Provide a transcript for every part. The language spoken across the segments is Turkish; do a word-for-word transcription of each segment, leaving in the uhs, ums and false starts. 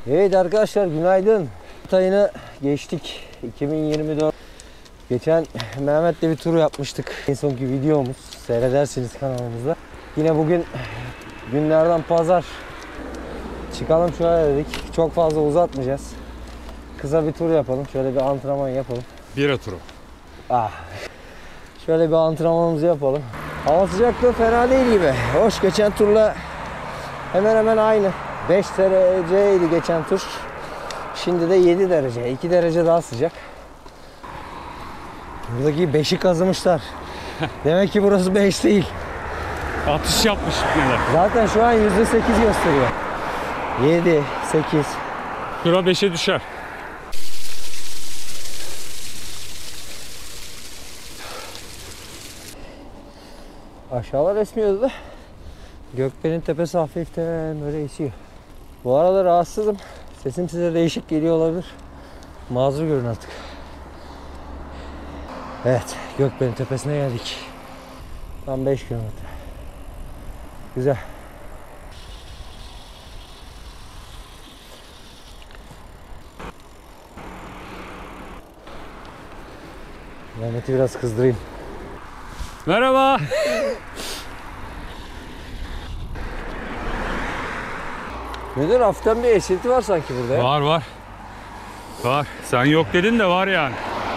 Evet arkadaşlar, günaydın. Ayını geçtik, iki bin yirmi dört. Geçen Mehmet'le bir tur yapmıştık. En sonki videomuz, seyredersiniz kanalımızda. Yine bugün günlerden pazar. Çıkalım şöyle dedik. Çok fazla uzatmayacağız. Kısa bir tur yapalım. Şöyle bir antrenman yapalım. Bira turu. Ah. Şöyle bir antrenmanımızı yapalım. Hava sıcaklığı fena değil gibi. Hoş, geçen turla hemen hemen aynı. beş dereceydi geçen tur. Şimdi de yedi derece. iki derece daha sıcak. Buradaki beşi kazımışlar. Demek ki burası beş değil. Atış yapmış neler. Zaten şu an yüzde sekiz gösteriyor. yedi, sekiz. Şura beşe düşer. Aşağılar esmiyordu da Gökbel'in tepesi hafiften böyle esiyor. Bu arada rahatsızım. Sesim size değişik geliyor olabilir. Mazur görün artık. Evet, Gökbel'in tepesine geldik. Tam beş kilometre. Güzel. Mehmet'i biraz kızdırayım. Merhaba. Neden, hafiften bir esinti var sanki burada ya? Var var. Var. Sen yok dedin de var yani.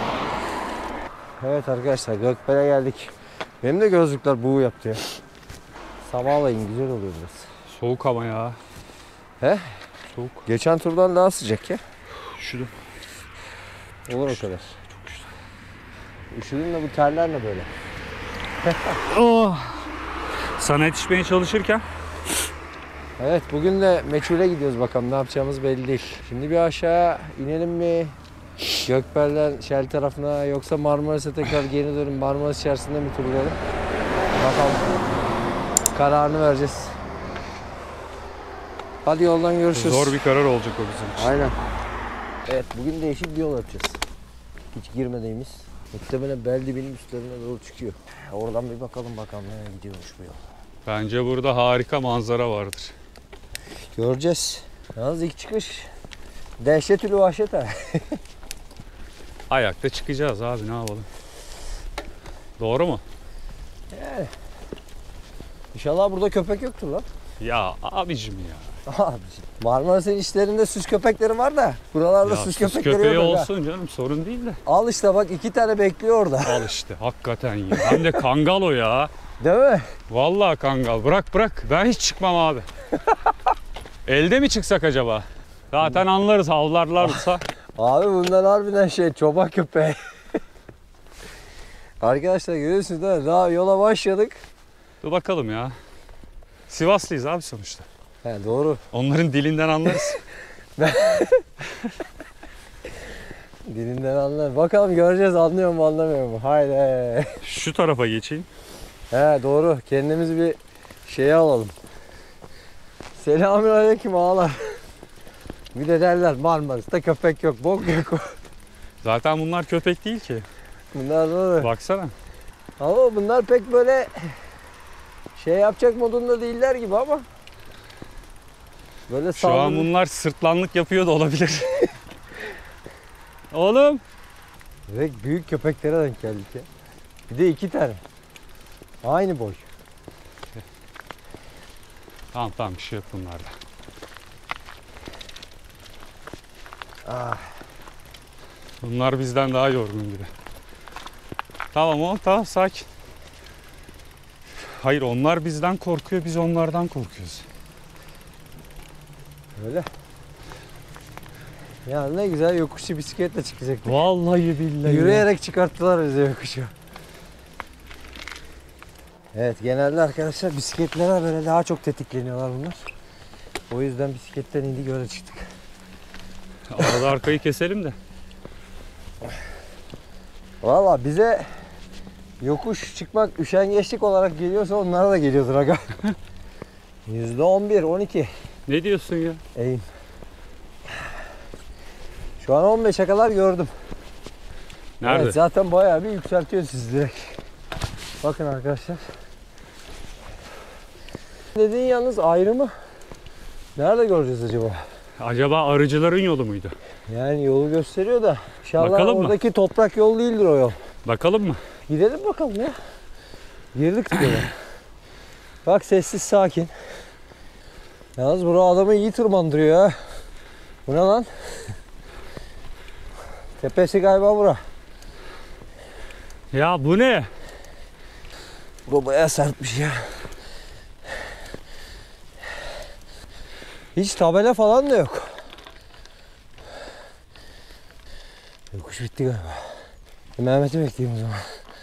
Evet arkadaşlar, Gökbel'e geldik. Benim de gözlükler buğu yaptı ya. Sabahlayın güzel oluyor biraz. Soğuk ama ya. He? Soğuk. Geçen turdan daha sıcak ya. Üşüdüm. Olur o kadar. Üşüdün de bu terler ne böyle? Oh. Sana yetişmeye çalışırken. Evet, bugün de meçhule gidiyoruz, bakalım ne yapacağımız belli değil. Şimdi bir aşağı inelim mi? Gökbel'den Şel tarafına, yoksa Marmaris'e tekrar geri dönüp Marmaris içerisinde mi turlayalım? Bakalım. Kararını vereceğiz. Hadi yoldan görüşürüz. Zor bir karar olacak o bizim için. Aynen. Evet, bugün değişik bir yol yapacağız. Hiç girmediğimiz. Muhtemelen Beldibinin üstlerine doğru çıkıyor. Oradan bir bakalım bakalım nereye gidiyormuş bu yol. Bence burada harika manzara vardır. Göreceğiz. Yalnız ilk çıkış dehşetülü vahşet ha. Ayakta çıkacağız abi, ne yapalım. Doğru mu? Yani. İnşallah burada köpek yoktur lan. Ya abicim ya. Abiciğim. Marmaris'in işlerinde süs köpekleri var da buralarda Ya süs süs köpekleri köpeği yok. olsun canım, sorun değil de. Al işte bak, iki tane bekliyor orada. Al işte hakikaten ya. Hem de kangal o ya. Değil mi? Vallahi kangal. Bırak bırak. Ben hiç çıkmam abi. Elde mi çıksak acaba? Zaten anlarız, havlarlarsa. Abi bunlar harbiden şey, çoban köpeği. Arkadaşlar görüyorsunuz değil mi? Daha yola başladık. Dur bakalım ya. Sivaslıyız abi sonuçta. He, doğru. Onların dilinden anlarız. Dilinden anlar. Bakalım göreceğiz, anlıyor mu anlamıyor mu? Haydi. Şu tarafa geçeyim. He, doğru. Kendimizi bir şeye alalım. Selamünaleyküm ağalar. Bir de derler Marmaris'te köpek yok, bok yok. Zaten bunlar köpek değil ki. Bunlar doğru. Baksana. Ama bunlar pek böyle şey yapacak modunda değiller gibi ama. Böyle Şu an bunlar sırtlanlık yapıyor da olabilir. Oğlum. Ve büyük köpeklere denk geldik ya. Bir de iki tane. Aynı boy. Tamam tamam, bir şey yok bunlarda. Ah. Bunlar bizden daha yorgun gibi. Tamam oğlum, tamam, sakin. Hayır, onlar bizden korkuyor, biz onlardan korkuyoruz. Öyle. Ya ne güzel yokuşu bisikletle çıkacaktık. Vallahi billahi. Yürüyerek çıkarttılar bizi yokuşu. Evet, genelde arkadaşlar bisikletlere böyle daha çok tetikleniyorlar bunlar. O yüzden bisikletten indik, öyle çıktık. Arada arkayı keselim de. Valla bize yokuş çıkmak üşengeçlik olarak geliyorsa onlara da geliyordur aga. yüzde on bir, on iki. Ne diyorsun ya? Eğim. Şu an on beşe kadar gördüm. Nerede? Evet, zaten bayağı bir yükseltiyor sizi direkt. Bakın arkadaşlar. Dediğin yalnız ayrımı nerede göreceğiz acaba? Acaba arıcıların yolu muydu? Yani yolu gösteriyor da inşallah Bakalım mı? oradaki toprak yol değildir o yol. Bakalım mı? Gidelim bakalım ya. Girdik diyorlar. Bak sessiz sakin. Yalnız bura adamı iyi tırmandırıyor ha. Bu ne lan? Tepesi galiba bura. Ya bu ne? Bu bayağı sertmiş ya. Hiç tabela falan da yok. Yokuş bitti galiba. Mehmet'i bekleyeyim o zaman.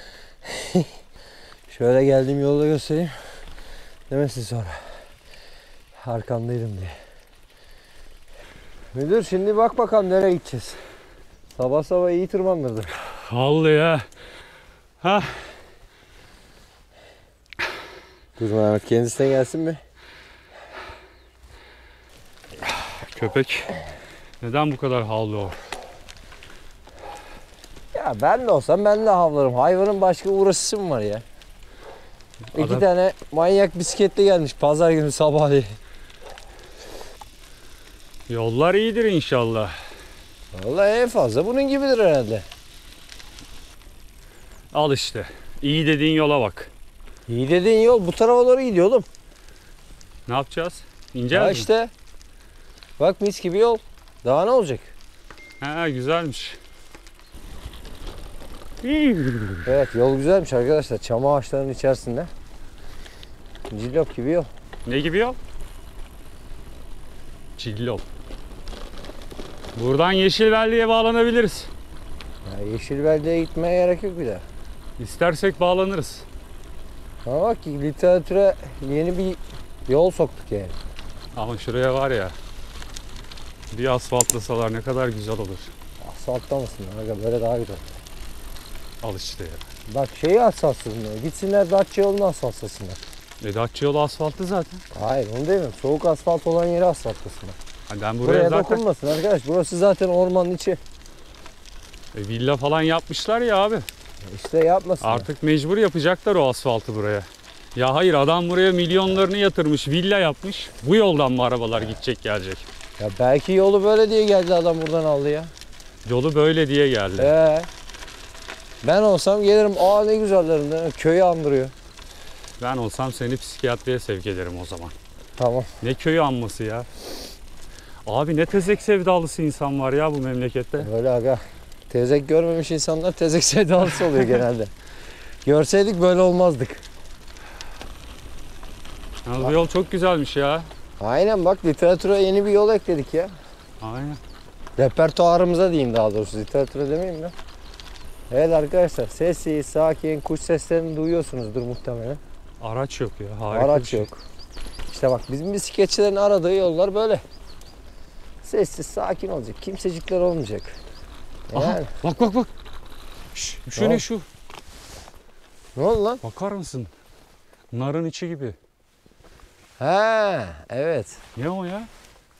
Şöyle geldiğim yolu da göstereyim. Demesin sonra. Arkandaydım diye. Müdür şimdi bak bakalım nereye gideceğiz. Sabah sabah iyi tırmandırdı. Vallahi ya. Ha. Dur Mehmet kendisine gelsin mi? Köpek neden bu kadar havlıyor? Ya ben de olsam ben de havlarım. Hayvanın başka uğraşısı mı var ya? İki Adam- tane manyak bisikletli gelmiş pazar günü sabahleyin. Yollar iyidir inşallah. Vallahi en fazla bunun gibidir herhalde. Al işte. İyi dediğin yola bak. İyi dediğin yol bu tarafa doğru gidiyor oğlum. Ne yapacağız? Ya İneceğiz mi? işte. Bak mis gibi yol. Daha ne olacak? Ha, güzelmiş. Evet yol güzelmiş arkadaşlar. Çam ağaçlarının içerisinde. Cillop gibi yol. Ne gibi yol? Cillop. Buradan Yeşilbelli'ye bağlanabiliriz. Ya Yeşilbelde'ye gitmeye gerek yok bir daha. İstersek bağlanırız. Ama bak ki literatüre yeni bir yol soktuk yani. Ama şuraya var ya, bir asfaltlasalar ne kadar güzel olur. Asfaltta mısın? Aga böyle daha güzel. Al işte ya. Bak şeyi asfaltlasınlar. Gitsinler Datça yolunu asfaltlasınlar. Vedatçı yolu asfaltlı zaten. Hayır onu demiyorum. Soğuk asfalt olan yeri asfaltlasınlar. Hani ben buraya, Buraya zaten dokunmasın arkadaş. Burası zaten ormanın içi. E, villa falan yapmışlar ya abi. İşte yapmasınlar. Artık mecbur yapacaklar o asfaltı buraya. Ya hayır, adam buraya milyonlarını yatırmış, villa yapmış. Bu yoldan mı arabalar gidecek gelecek? Ya belki yolu böyle diye geldi adam buradan aldı ya. Yolu böyle diye geldi. Ee, ben olsam gelirim. Aa ne güzellerinden. Köyü andırıyor. Ben olsam seni psikiyatriye sevk ederim o zaman. Tamam. Ne köyü anması ya. Abi ne tezek sevdalısı insan var ya bu memlekette. Öyle aga. Tezek görmemiş insanlar tezek sevdalısı oluyor genelde. Görseydik böyle olmazdık. Ya bu yol çok güzelmiş ya. Aynen bak literatüre yeni bir yol ekledik ya. Aynen. Repertuarımıza diyeyim daha doğrusu. Literatüre demeyeyim de. Evet arkadaşlar sessiz, sakin, kuş seslerini duyuyorsunuzdur muhtemelen. Araç yok ya. Harika bir Araç şey. yok. İşte bak bizim bisikletçilerin aradığı yollar böyle. Sessiz, sakin olacak. Kimsecikler olmayacak. Aha, Yani. bak bak bak. Şş, şu Tamam. ne şu? Ne oldu lan? Bakar mısın? Narın içi gibi. Ha, evet. Ne o ya?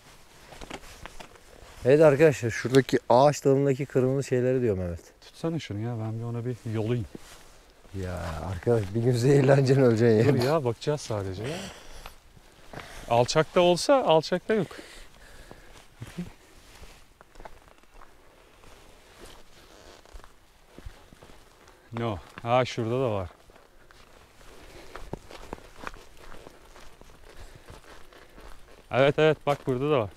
Evet arkadaşlar şuradaki ağaç dalındaki kırmızı şeyleri diyor Mehmet. Tutsana şunu ya, ben bir ona bir yolayım. Ya arkadaş bir gün zehirleneceksin öleceksin Dur ya. ya, bakacağız sadece ya. Alçakta olsa alçakta yok. Bakayım. No. Ha şurada da var. Evet evet, bak burada da var.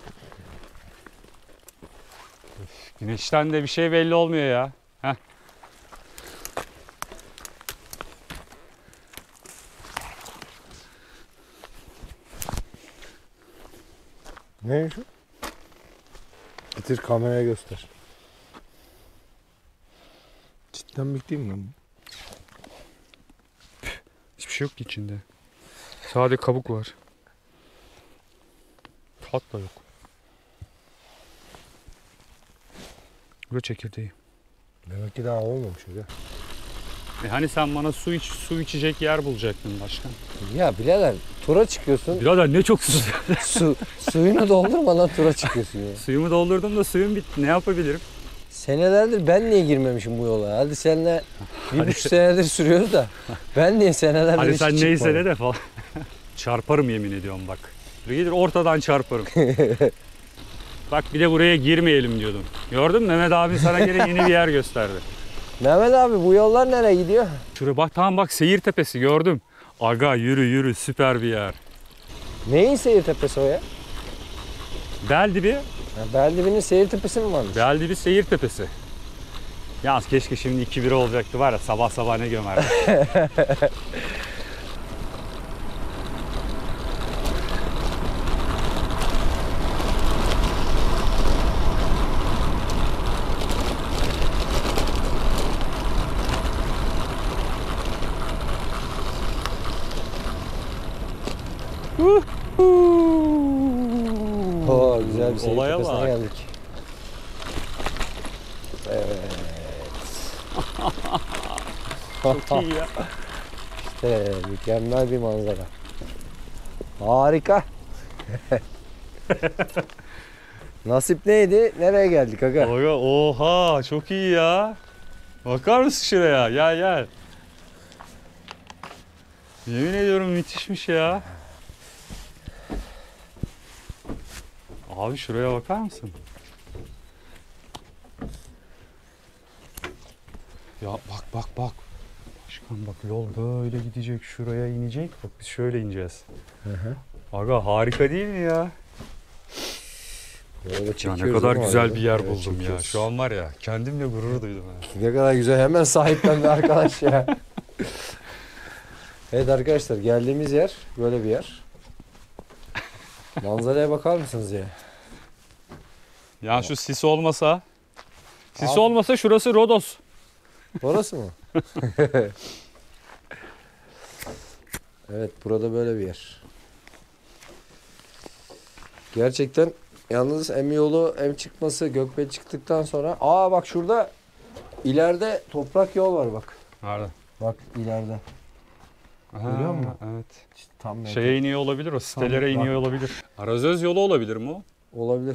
Üf, güneşten de bir şey belli olmuyor ya. Heh. Ne şu? Bitir kameraya göster. Cidden bitireyim mi? Hiçbir şey yok ki içinde. Sadece kabuk var. Tat da yok. Burada çekirdeği. Demek ki daha olmamış öyle. E hani sen bana su iç, su içecek yer bulacaktın başkan. Ya birader tura çıkıyorsun. Birader ne çok su. Su, suyunu doldurmadan tura çıkıyorsun ya. Suyumu doldurdum da suyum bitti. Ne yapabilirim? Senelerdir ben niye girmemişim bu yola? Hadi seninle bir buçuk senedir sürüyoruz da ben niye senelerdir Hani hiç sen çıkmadım? neyse ne de falan. Çarparım yemin ediyorum bak. Gelir ortadan çarparım. Bak bir de buraya girmeyelim diyordum. Gördün mü? Mehmet abi sana gene yeni bir yer gösterdi. Mehmet abi bu yollar nereye gidiyor? Şuraya bak, tamam bak, seyir tepesi gördüm. Aga yürü yürü, süper bir yer. Neyin seyir tepesi o ya? Beldibi, Ha, Beldibi'nin seyir tepesi mi varmış? Beldibi seyir tepesi. Yalnız keşke şimdi iki bir olacaktı var ya, sabah sabah ne gömerdi. Oo, güzel bir seyir Olaya tepesine bak. geldik. Evet. Çok iyi ya. İşte mükemmel bir manzara. Harika. Nasip neydi? Nereye geldik aga? Aga oha, çok iyi ya. Bakar mısın şuraya? Gel gel. Yemin ediyorum müthişmiş ya. Abi şuraya bakar mısın? Ya bak bak bak. Başkan bak, yol böyle gidecek, şuraya inecek. Bak biz şöyle ineceğiz. Hı hı. Aga harika değil mi ya? Böyle Ya çekiyoruz ne kadar ama güzel arada. bir yer Evet, buldum ya. çekiyoruz. Şu an var ya, kendimle gurur duydum. Ha. Ne kadar güzel, hemen sahiplendi arkadaş ya. Evet arkadaşlar, geldiğimiz yer böyle bir yer. Manzaraya bakar mısınız ya? Ya şu sis olmasa, sis Abi. olmasa şurası Rodos. Orası mı? Evet, burada böyle bir yer. Gerçekten yalnız hem yolu hem çıkması, Gökbel çıktıktan sonra. Aa bak şurada ileride toprak yol var bak. Nerede? Bak ileride. Aha, Görüyor musun? evet. İşte tam Şeye iniyor olabilir o, sitelere Tamam, iniyor olabilir. Arazöz yolu olabilir mi o? olabilir.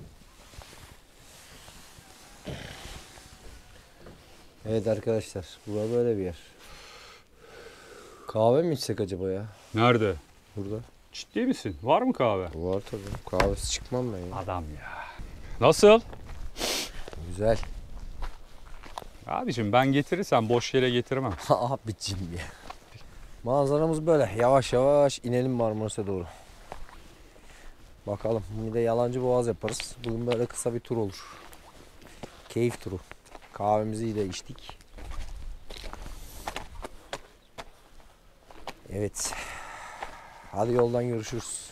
Evet arkadaşlar, burada böyle bir yer. Kahve mi içsek acaba ya? Nerede? Burada. Ciddi misin? Var mı kahve? Var tabii. Kahvesi çıkmam ben ya. Adam ya. Nasıl? Güzel. Abicim ben getirirsem boş yere getirmem. Abicim ya. Manzaramız böyle. Yavaş yavaş inelim Marmaris'e doğru. Bakalım. Bir de Yalancı Boğaz yaparız. Bugün böyle kısa bir tur olur. Keyif turu. Kahvemizi de içtik. Evet. Hadi yoldan görüşürüz.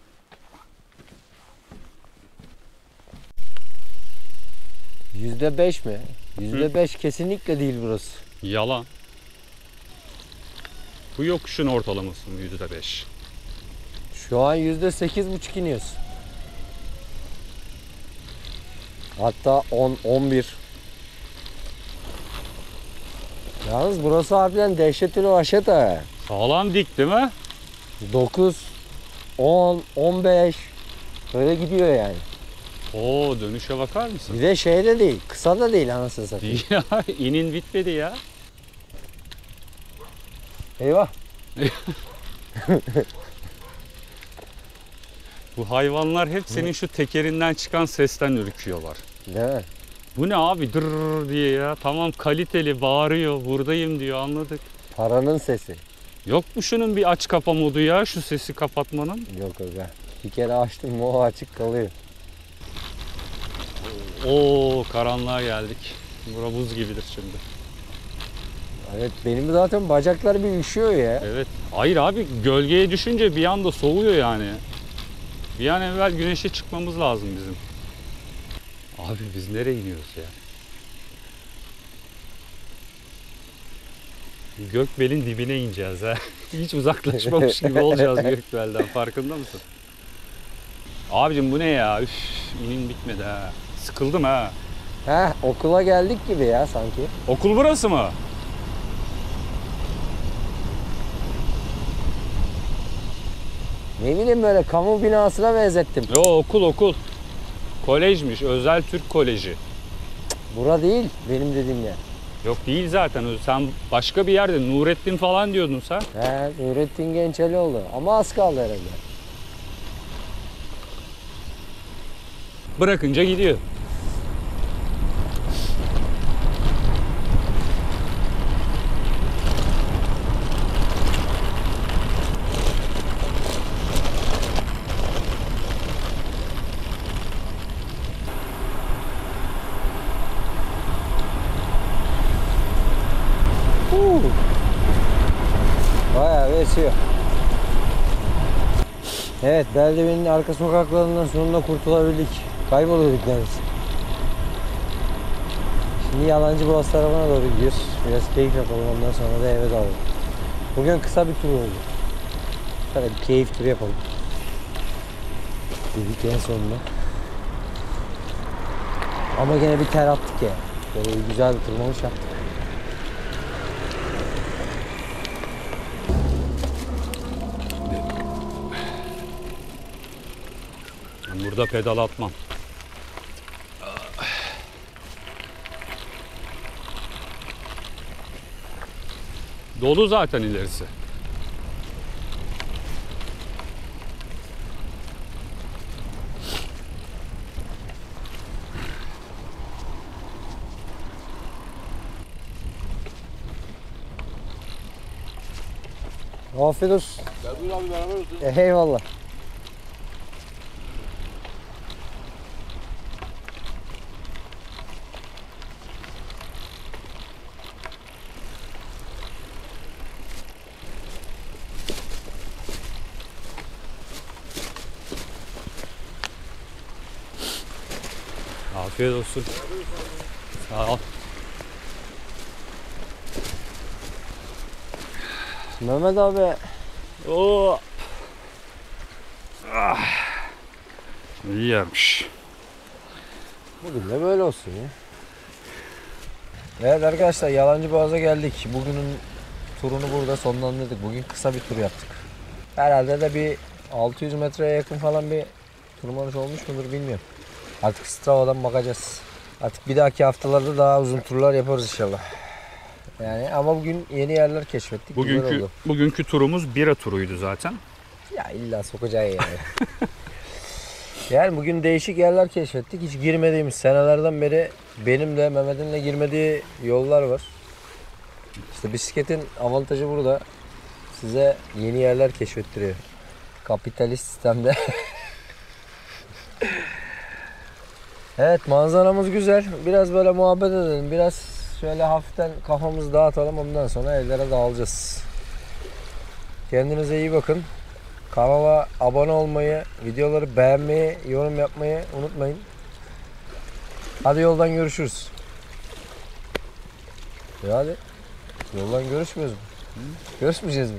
Yüzde beş mi? Yüzde beş kesinlikle değil burası. Yalan. Bu yokuşun ortalaması mı yüzde beş? Şu an yüzde sekiz buçuk iniyoruz. Hatta on, on bir. Yalnız burası harbiden dehşetli vahşet ha. Sağlam dik değil mi? dokuz, on, on beş böyle gidiyor yani. Oo, dönüşe bakar mısın? Bir de şey de değil, kısa da değil anasını satayım. Değil ya, inin bitmedi ya. Eyvah. Bu hayvanlar hep senin şu tekerinden çıkan sesten ürküyorlar. Değil mi? Bu ne abi, dırr diye ya. Tamam kaliteli, bağırıyor, buradayım diyor, anladık. Paranın sesi. Yok mu şunun bir aç kapa modu ya, şu sesi kapatmanın? Yok aga. Bir kere açtım mı o açık kalıyor. Oo, karanlığa geldik. Bura buz gibidir şimdi. Evet benim zaten bacaklar bir üşüyor ya. Evet. Hayır abi, gölgeye düşünce bir anda soğuyor yani. Bir an evvel güneşe çıkmamız lazım bizim. Abi biz nereye iniyoruz ya? Gökbel'in dibine ineceğiz ha. Hiç uzaklaşmamış gibi olacağız Gökbel'den, farkında mısın? Abicim bu ne ya? Üf, inin bitmedi ha. Sıkıldım ha. Heh okula geldik gibi ya sanki. Okul burası mı? Ne bileyim böyle kamu binasına benzettim. Yo, okul okul. Kolejmiş, Özel Türk Koleji. Bura değil benim dediğim yer. Yok değil zaten. Sen başka bir yerde Nurettin falan diyordun sen. He Nurettin Gençelioğlu ama az kaldı herhalde. Bırakınca gidiyor. Huu. Bayağı bir esiyor. Evet, Beldevi'nin arka sokaklarından sonunda kurtulabildik. Kayboluyorduk neredeyse. Şimdi Yalancı Boğaz tarafına doğru gidiyoruz. Biraz keyif yapalım, ondan sonra da eve dağılalım. Bugün kısa bir tur oldu. Şöyle bir keyif turu yapalım dedik en sonunda. Ama gene bir ter attık ya. Böyle bir güzel bir tırmanış yaptık. Ben burada pedal atmam. Dolu zaten ilerisi. Afiyet olsun. Gel buyur abi beraber olsun. Eyvallah. Afiyet olsun. Sağ ol. Mehmet abi. Oo. Ah. İyi yermiş. Bugün de böyle olsun ya. Evet arkadaşlar, Yalancı Boğaz'a geldik. Bugünün turunu burada sonlandırdık. Bugün kısa bir tur yaptık. Herhalde de bir altı yüz metreye yakın falan bir tırmanış olmuş mudur bilmiyorum. Artık Strava'dan bakacağız. Artık bir dahaki haftalarda daha uzun turlar yaparız inşallah. Yani ama bugün yeni yerler keşfettik. Güzel Bugünkü oldu. bugünkü turumuz bira turuydu zaten. Ya illa sokacağı yani. Yani bugün değişik yerler keşfettik. Hiç girmediğimiz, senelerden beri benim de Mehmet'in de girmediği yollar var. İşte bisikletin avantajı burada. Size yeni yerler keşfettiriyor. Kapitalist sistemde. Evet, manzaramız güzel. Biraz böyle muhabbet edelim. Biraz şöyle hafiften kafamızı dağıtalım. Ondan sonra evlere dağılacağız. Kendinize iyi bakın. Kanala abone olmayı, videoları beğenmeyi, yorum yapmayı unutmayın. Hadi yoldan görüşürüz. Ya hadi. Yoldan görüşmüyoruz mu? Görüşmeyeceğiz mi?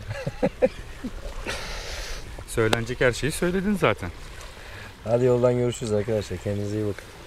Söylenecek her şeyi söyledin zaten. Hadi yoldan görüşürüz arkadaşlar. Kendinize iyi bakın.